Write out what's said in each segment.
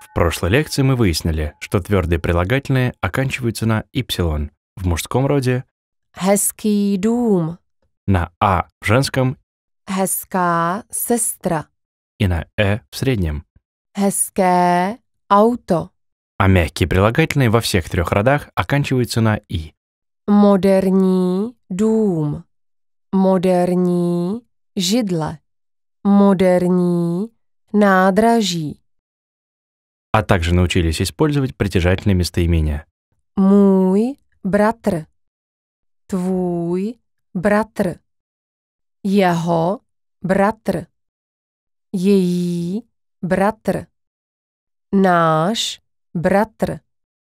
В прошлой лекции мы выяснили, что твердые прилагательные оканчиваются на «y» в мужском роде, hezký dům, на «а» в женском hezká sestra, и на в среднем. hezké auto, А мягкие прилагательные во всех трех родах оканчиваются на «и». moderní dům, moderní židle, moderní nádraží, А также научились использовать притяжательные местоимения. můj bratr, tvůj bratr, jeho bratr, její bratr, náš bratr,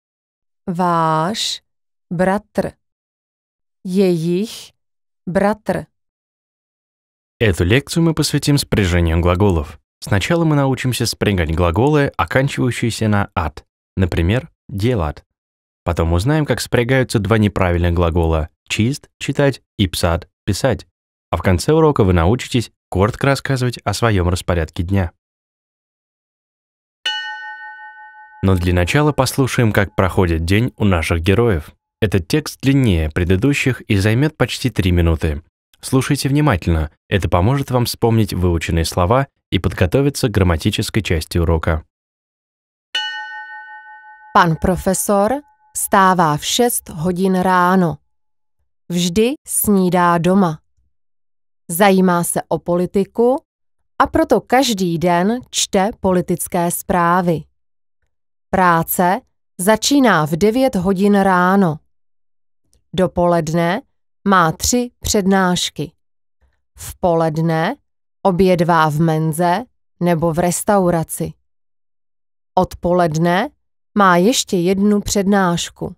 váš bratr, jejich bratr. Эту лекцию мы посвятим спряжению глаголов. Сначала мы научимся спрягать глаголы, оканчивающиеся на «ат», например, «делать». Потом узнаем, как спрягаются два неправильных глагола «чист» — читать и «псать» — писать. А в конце урока вы научитесь коротко рассказывать о своем распорядке дня. Но для начала послушаем, как проходит день у наших героев. Этот текст длиннее предыдущих и займет почти 3 минуты. Слушайте внимательно, это поможет вам вспомнить выученные слова и подготовиться к грамматической части урока. Pan profesor vstává v 6 hodin ráno. Vždy snídá doma. Zajímá se o politiku a proto každý den čte politické zprávy. Práce začíná v 9 hodin ráno. Dopoledne má 3 přednášky. V poledne obědvá v menze nebo v restauraci. Odpoledne má ještě 1 přednášku.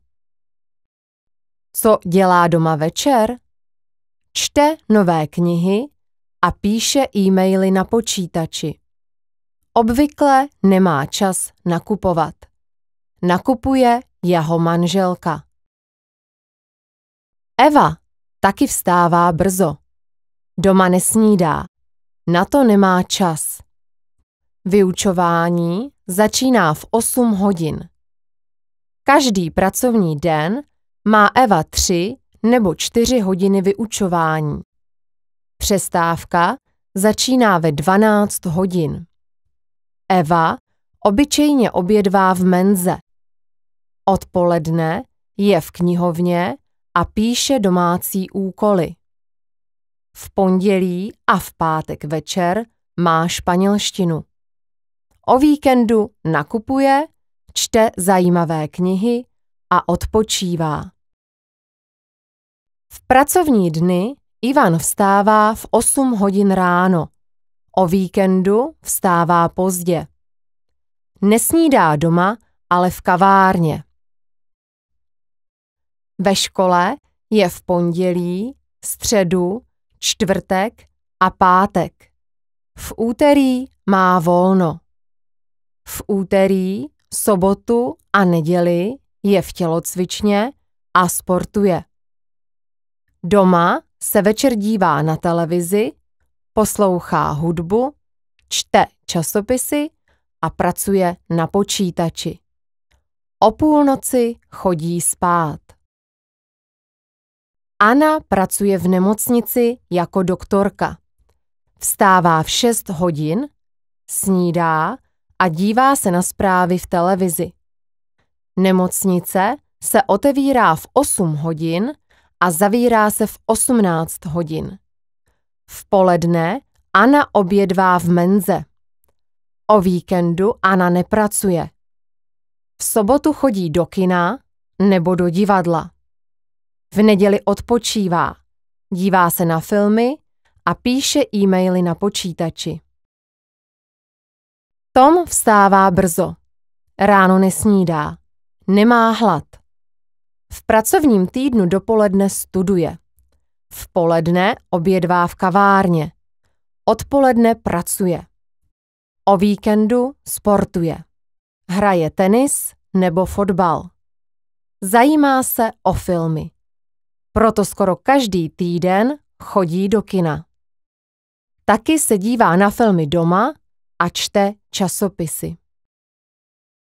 Co dělá doma večer? Čte nové knihy a píše e-maily na počítači. Obvykle nemá čas nakupovat. Nakupuje jeho manželka. Eva taky vstává brzo. Doma nesnídá. Na to nemá čas. Vyučování začíná v 8 hodin. Každý pracovní den má Eva 3 nebo 4 hodiny vyučování. Přestávka začíná ve 12 hodin. Eva obyčejně obědvá v menze. Odpoledne je v knihovně a píše domácí úkoly. V pondělí a v pátek večer má španělštinu. O víkendu nakupuje, čte zajímavé knihy a odpočívá. V pracovní dny Ivan vstává v 8 hodin ráno. O víkendu vstává pozdě. Nesnídá doma, ale v kavárně. Ve škole je v pondělí, středu, čtvrtek a pátek. V úterý má volno. V úterý, sobotu a neděli je v tělocvičně a sportuje. Doma se večer dívá na televizi, poslouchá hudbu, čte časopisy a pracuje na počítači. O půlnoci chodí spát. Anna pracuje v nemocnici jako doktorka. Vstává v 6 hodin, snídá a dívá se na zprávy v televizi. Nemocnice se otevírá v 8 hodin a zavírá se v 18 hodin. V poledne Anna obědvá v menze. O víkendu Anna nepracuje. V sobotu chodí do kina nebo do divadla. V neděli odpočívá, dívá se na filmy a píše e-maily na počítači. Tom vstává brzo. Ráno nesnídá. Nemá hlad. V pracovním týdnu dopoledne studuje. V poledne obědvá v kavárně. Odpoledne pracuje. O víkendu sportuje. Hraje tenis nebo fotbal. Zajímá se o filmy. Proto skoro každý týden chodí do kina. Taky se dívá na filmy doma a čte časopisy.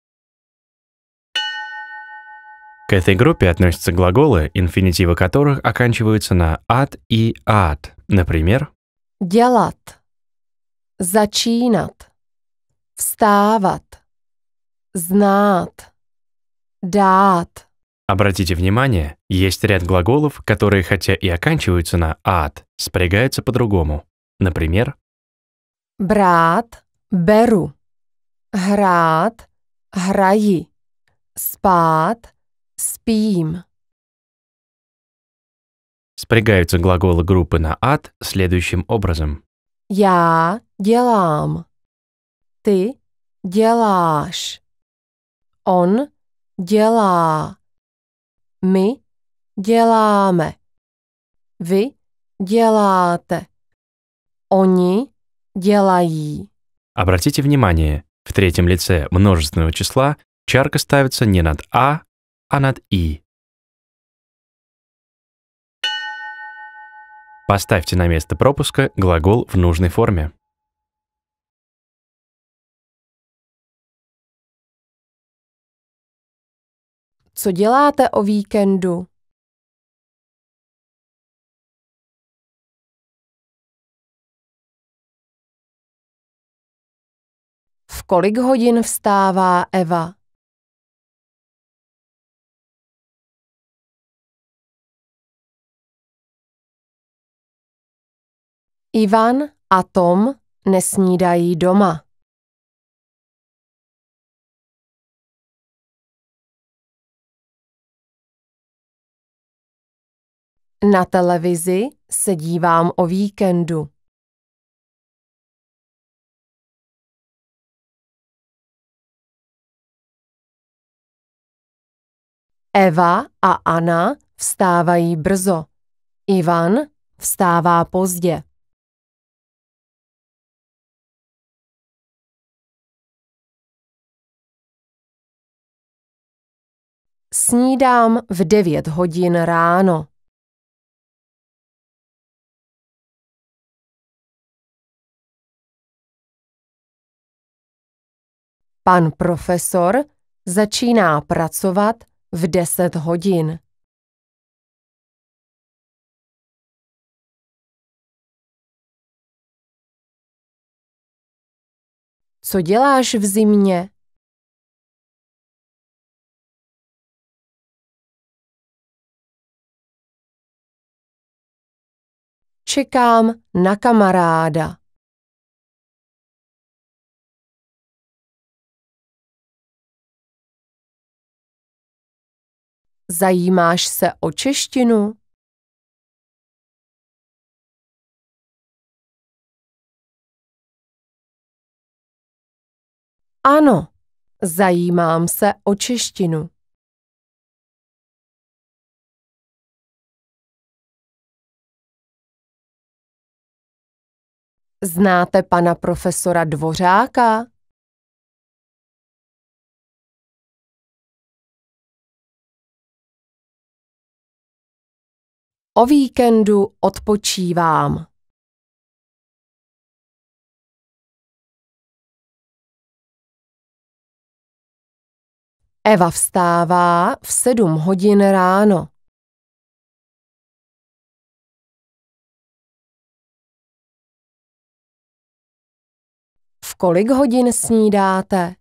К этой группе относятся глаголы, инфинитивы которых оканчиваются на «at» и «at». Например, dělat, začínat, vstávat, znát, dát. обратите внимание, есть ряд глаголов, которые, хотя и оканчиваются на «at», спрягаются по-другому. Например, brát, beru, hrát, hraji, spát, spím. спрягаются глаголы группы на «at» следующим образом. Já dělám, ty děláš, on dělá, my děláme, vy děláte, oni dělají. Обратите внимание, в третьем лице множественного числа чарка ставится не над «а», а над «и». Поставьте на место пропуска глагол в нужной форме. Co děláte o víkendu? V kolik hodin vstává Eva? Ivan a Tom nesnídají doma. Na televizi se dívám o víkendu. Eva a Anna vstávají brzo. Ivan vstává pozdě. Snídám v 9 hodin ráno. Pan profesor začíná pracovat v 10 hodin. Co děláš v zimě? Čekám na kamaráda. Zajímáš se o češtinu? Ano, zajímám se o češtinu. Znáte pana profesora Dvořáka? O víkendu odpočívám. Eva vstává v 7 hodin ráno. V kolik hodin snídáte?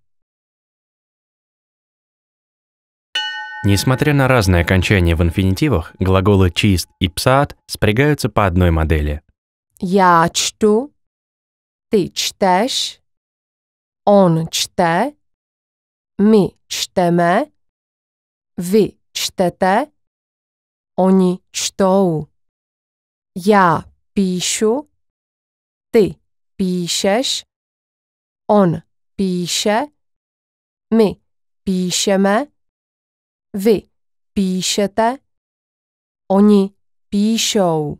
Несмотря на разные окончания в инфинитивах, глаголы «чист» и «псат» спрягаются по одной модели. Já čtu, ty čteš, on čte, my čteme, vy čtete, oni čtou. Já píšu, ty píšeš, on píše, my píšeme, vy píšete, oni píšou.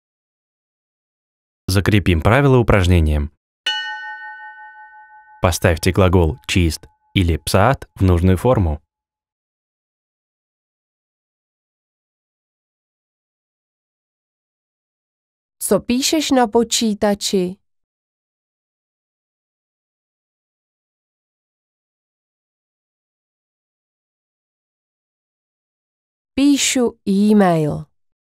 Закрепим правило упражнением. Поставьте глагол «чист» или «псат» в нужную форму. Co píšeš na počítači? Píšu e-mail.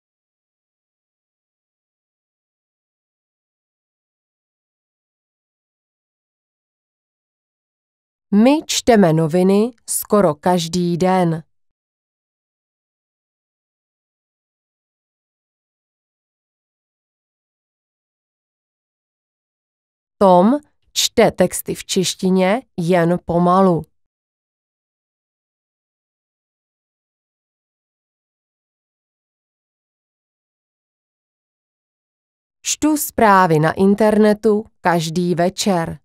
My čteme noviny skoro každý den. Tom čte texty v češtině jen pomalu. Čtu zprávy na internetu každý večer.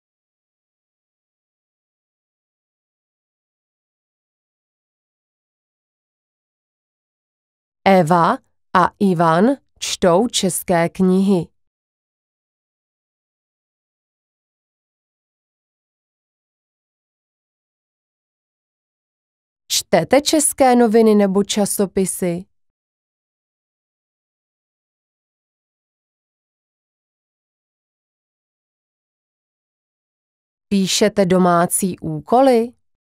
Eva a Ivan čtou české knihy. Čtete české noviny nebo časopisy? Píšete domácí úkoly?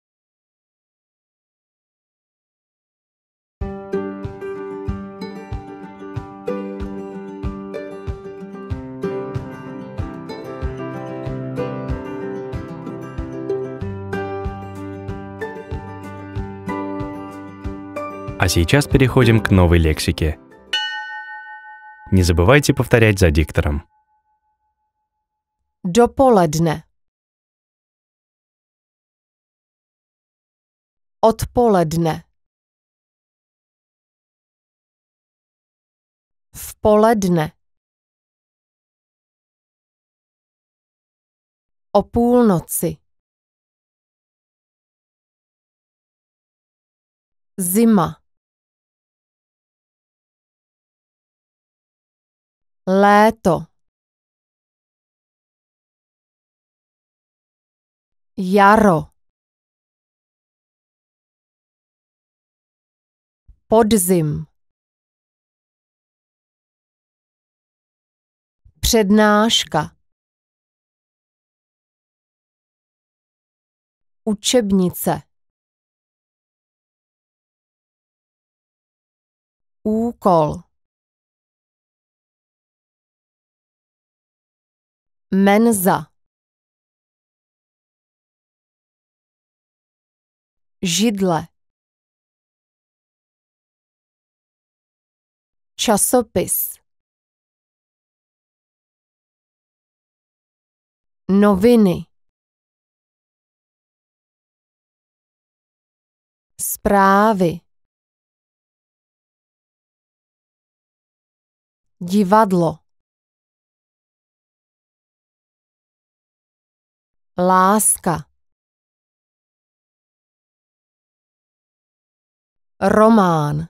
А сейчас переходим к новой лексике. Не забывайте повторять за диктором. Dopoledne. Odpoledne. V poledne. O půlnoci. Zima. Léto. Jaro. Podzim. Přednáška. Učebnice. Úkol. Menza. Židle. Časopis. Noviny. Zprávy. Divadlo. Láska. Román.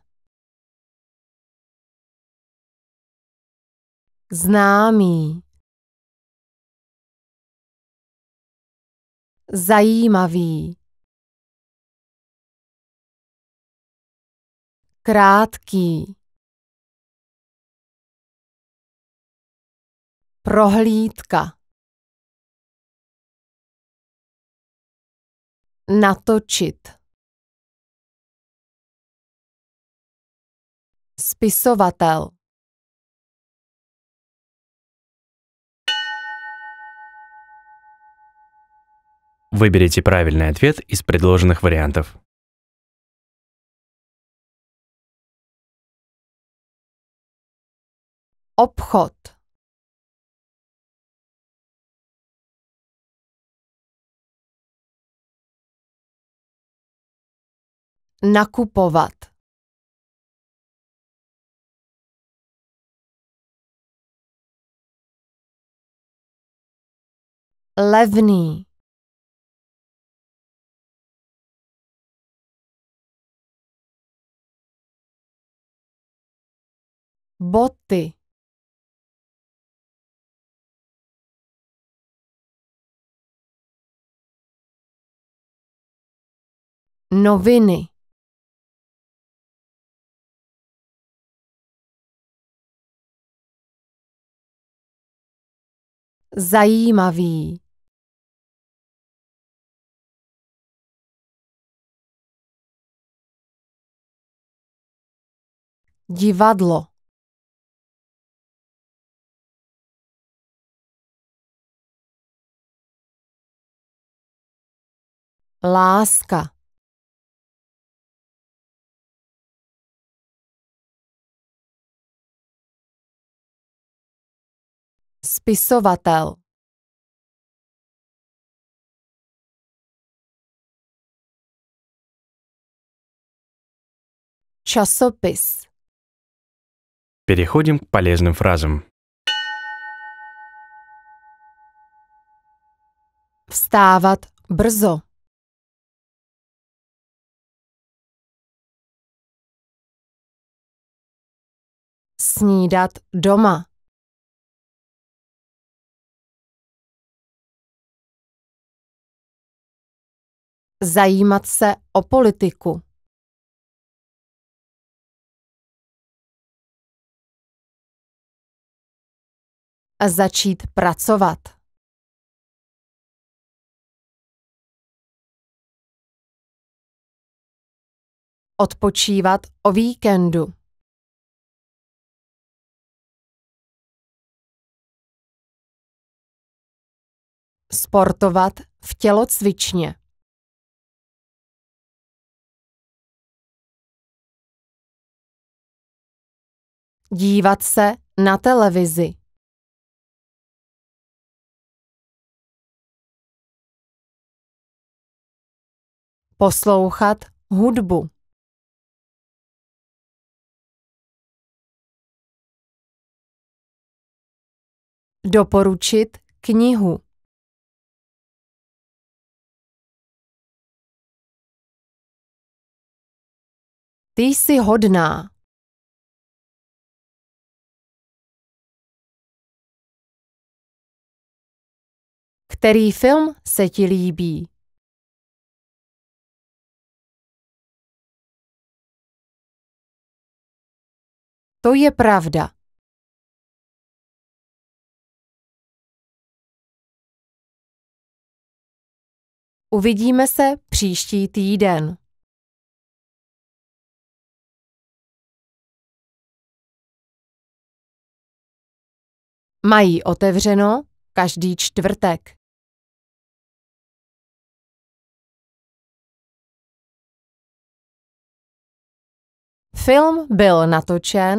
Známý. Zajímavý. Krátký. Prohlídka. Natočit. Spisovatel. Выберите правильный ответ из предложенных вариантов. Obchod. Nakupovat. Levný. Boty. Noviny. Zajímavý. Divadlo. Láska. Spisovatel. Časopis. Переходим к полезным фразам. Vstávat brzo. Snídat doma. Zajímat se o politiku. A začít pracovat. Odpočívat o víkendu. Sportovat v tělocvičně. Dívat se na televizi. Poslouchat hudbu. Doporučit knihu. Ty jsi hodná. Který film se ti líbí? To je pravda. Uvidíme se příští týden. Mají otevřeno každý čtvrtek. Film byl natočen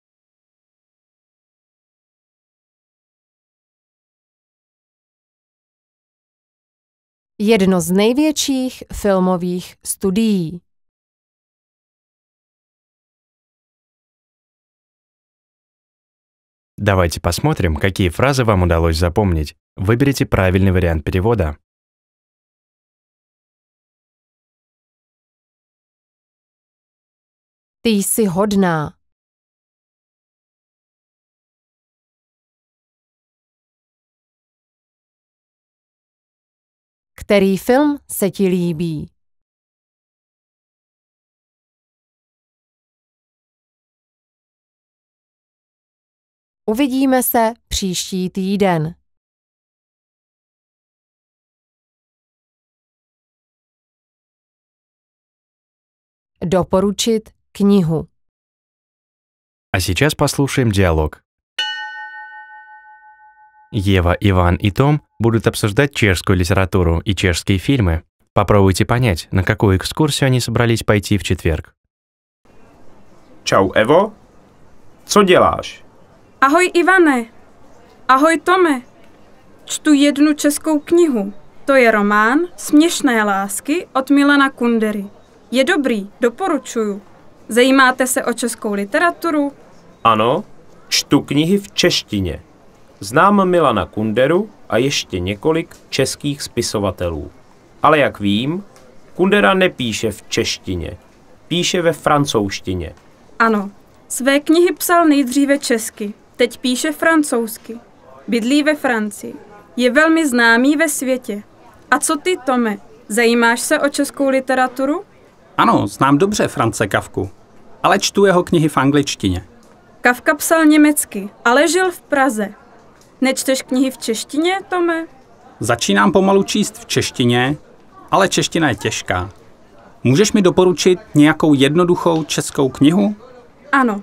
jedno z největších filmových studií. Давайте посмотрим, какие фразы вам удалось запомнить. Выберите правильный вариант перевода. Ty jsi hodná. Který film se ti líbí? Uvidíme se příští týden. Doporučit knihu. А сейчас послушаем диалог. Ева, Иван и Том будут обсуждать чешскую литературу и чешские фильмы. Попробуйте понять, на какую экскурсию они собрались пойти в четверг. Čau, Evo. Co děláš? Ahoj Ivane. Ahoj Tome. Čtu jednu českou knihu. To je román Směšné lásky od Milana Kundery. Je dobrý, doporučuju. Zajímáte se o českou literaturu? Ano, čtu knihy v češtině. Znám Milana Kunderu a ještě několik českých spisovatelů. Ale jak vím, Kundera nepíše v češtině. Píše ve francouzštině. Ano, své knihy psal nejdříve česky, teď píše francouzsky. Bydlí ve Francii. Je velmi známý ve světě. A co ty, Tome? Zajímáš se o českou literaturu? Ano, znám dobře Franze Kafku, ale čtu jeho knihy v angličtině. Kafka psal německy, ale žil v Praze. Nečteš knihy v češtině, Tome? Začínám pomalu číst v češtině, ale čeština je těžká. Můžeš mi doporučit nějakou jednoduchou českou knihu? Ano,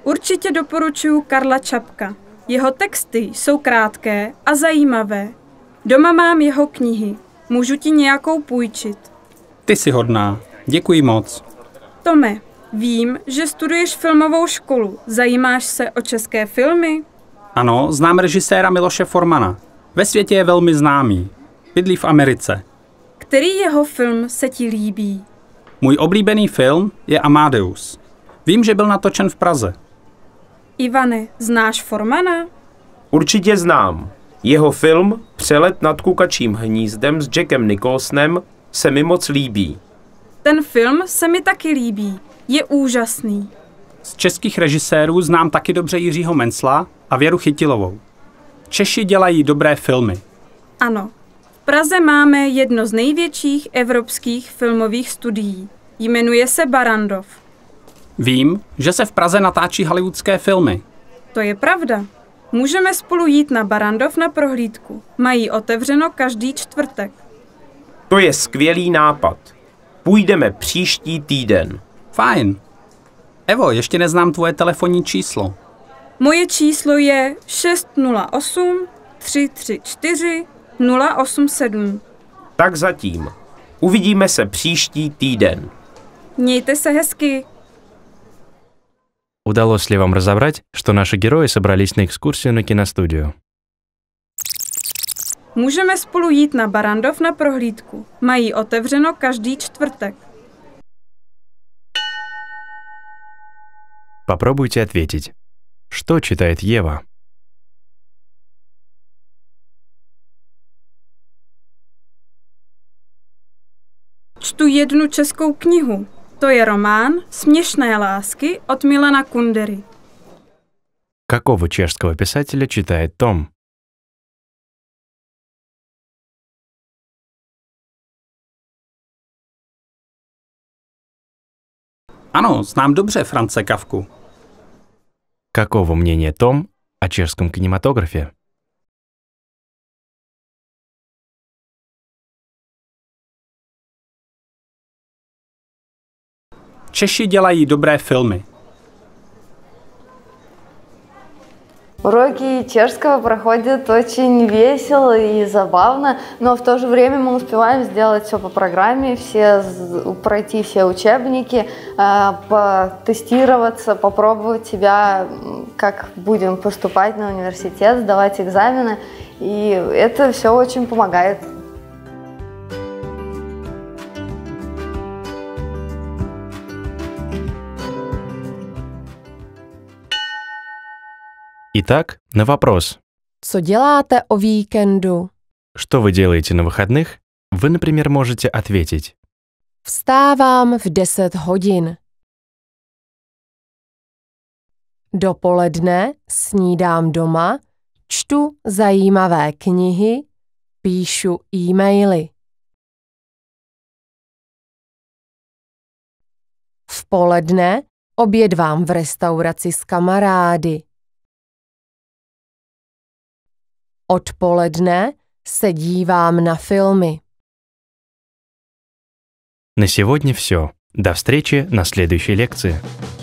Určitě doporučuji Karla Čapka. Jeho texty jsou krátké a zajímavé. Doma mám jeho knihy. Můžu ti nějakou půjčit. Ty jsi hodná. Děkuji moc. Tome, vím, že studuješ filmovou školu. Zajímáš se o české filmy? Ano, znám režiséra Miloše Formana. Ve světě je velmi známý. Bydlí v Americe. Který jeho film se ti líbí? Můj oblíbený film je Amadeus. Vím, že byl natočen v Praze. Ivane, znáš Formana? Určitě znám. Jeho film Přelet nad kukačím hnízdem s Jackem Nicholsonem se mi moc líbí. Ten film se mi taky líbí. Je úžasný. Z českých režisérů znám taky dobře Jiřího Mencla a Věru Chytilovou. Češi dělají dobré filmy. Ano. V Praze máme jedno z největších evropských filmových studií. Jmenuje se Barrandov. Vím, že se v Praze natáčí hollywoodské filmy. To je pravda. Můžeme spolu jít na Barrandov na prohlídku. Mají otevřeno každý čtvrtek. To je skvělý nápad. Půjdeme příští týden. Fajn. Evo, ještě neznám tvoje telefonní číslo. Moje číslo je 608 334 087. Tak zatím. Uvidíme se příští týden. Mějte se hezky. Удалось ли вам разобрать, что наши герои собрались на экскурсию на киностудию? Můžeme spolu jít na Barrandov na prohlídku. Mají otevřeno každý čtvrtek. Попробуйте ответить. Что читает Ева? Čtu jednu českou knihu. To je román Směšné lásky od Milana Kundery. Какого чешского писателя читает Том? Ano, znám dobře France Kafku. Какого мнения Том о чешском кинематографе? Češi dělají dobré filmy. Уроки чешского проходят очень весело и забавно, но в то же время мы успеваем сделать все по программе, пройти все учебники, потестироваться, попробовать себя, как будем поступать на университет, сдавать экзамены, и это все очень помогает. Итак, на вопрос, Co děláte o víkendu? что вы делаете на выходных, вы, например, можете ответить. Vstávám v 10 hodin. Dopoledne snídám doma, čtu zajímavé knihy, píšu e-maily. V poledne obědvám v restauraci s kamarády. Odpoledne se dívám na filmy. На сегодня все. До встречи на следующей лекции.